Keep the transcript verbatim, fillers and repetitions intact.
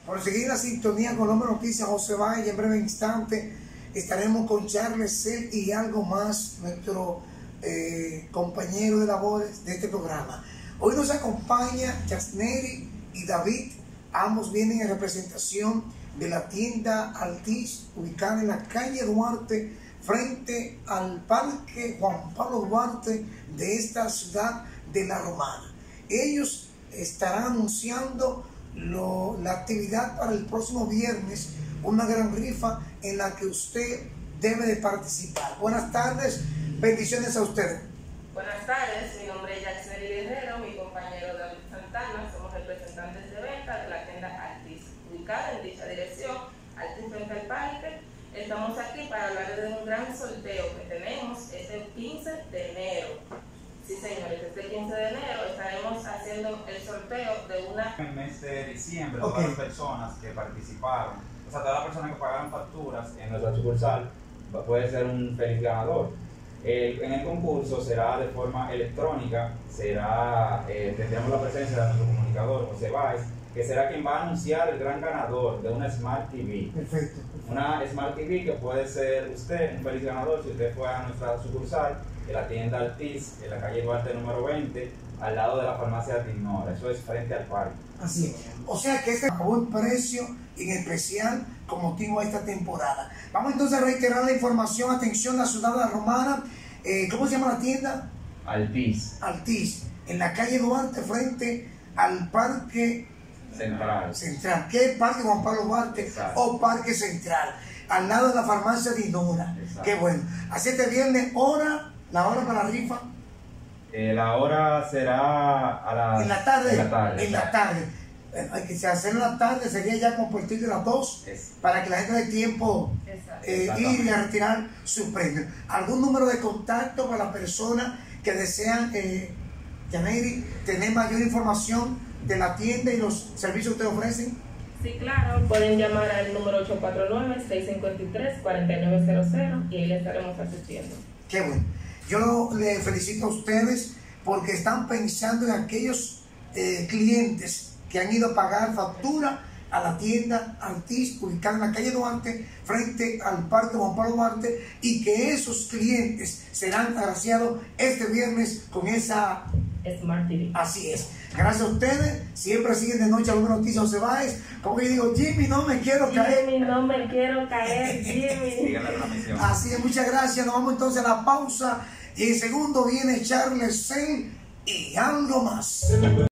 por seguir la sintonía con Hombre Noticias José Báez. Y en breve instante estaremos con Charles Cel y algo más, nuestro eh, compañero de labores de este programa. Hoy nos acompaña Yasneri y David, ambos vienen en representación de la tienda Altiz, ubicada en la calle Duarte, frente al Parque Juan Pablo Duarte de esta ciudad de La Romana. Ellos estarán anunciando lo, la actividad para el próximo viernes, una gran rifa en la que usted debe de participar. Buenas tardes, bendiciones a ustedes. Buenas tardes, mi nombre es Yasneri Guerrero, mi compañero David Santana, somos representantes de venta de la tienda Altiz, ubicada en dicha dirección, Altiz frente al parque. Estamos aquí para hablar de un gran sorteo que tenemos este quince de enero. Sí, señores, este quince de enero estaremos haciendo el sorteo de una... En el mes de diciembre, okay. Todas las personas que participaron, o sea, todas las personas que pagaron facturas en nuestra sucursal, puede ser un feliz ganador. Eh, en el concurso será de forma electrónica, será, eh, tendremos la presencia de nuestro comunicador, José Báez, que será quien va a anunciar el gran ganador de una Smart T V. Perfecto. Una Smart T V que puede ser usted, un feliz ganador, si usted fue a nuestra sucursal, en la tienda Altiz, en la calle Duarte número veinte, al lado de la farmacia Dignora. Eso es frente al parque. Así es. O sea que este es un buen precio en especial con motivo a esta temporada. Vamos entonces a reiterar la información. Atención, la ciudad de La Romana. Eh, ¿Cómo se llama la tienda? Altiz. Altiz, en la calle Duarte, frente al Parque Central. Central. ¿Qué es Parque Juan Pablo Duarte? Exacto. O Parque Central, al lado de la farmacia Dignora. Qué bueno. Así este viernes, hora, la hora para la rifa. Eh, la hora será a la, en la tarde. En la tarde. En la tarde. Eh, hay que hacer en la tarde, sería ya como a partir de las dos, Es. para que la gente dé tiempo eh, ir y a retirar su premio. ¿Algún número de contacto para las personas que desean, eh, Yasneri, tener mayor información de la tienda y los servicios que ustedes ofrecen? Sí, claro, pueden llamar al número ocho cuatro nueve, seis cinco tres, cuatro nueve cero cero y ahí le estaremos asistiendo. Qué bueno. Yo le felicito a ustedes porque están pensando en aquellos eh, clientes que han ido a pagar factura a la tienda Altiz, ubicada en la calle Duarte, frente al Parque Juan Pablo Duarte, y que esos clientes serán agraciados este viernes con esa Smart T V. Así es. Gracias a ustedes. Siempre siguen de noche a Hombre Noticias José Báez. Como yo digo, Jimmy, no me quiero caer. Jimmy, no me quiero caer, Jimmy. Así es, muchas gracias. Nos vamos entonces a la pausa. Y en segundo viene Charles Cel y algo más.